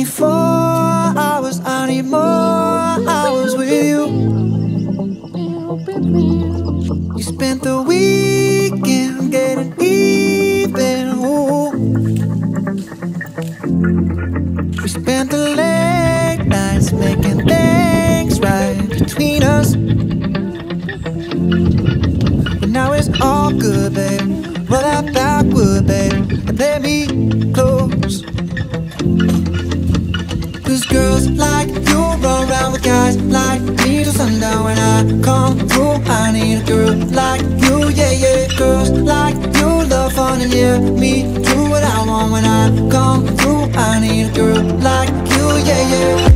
24 hours, I need more hours with you. You spent the weekend getting even, ooh. We spent the late nights making things right between us. But now it's all good, babe. Roll that backward, babe, and play me close. Cause girls like you run around with guys like me till sundown. When I come through, I need a girl like you, yeah, yeah. Girls like you love fun and yeah, me do what I want. When I come through, I need a girl like you, yeah, yeah.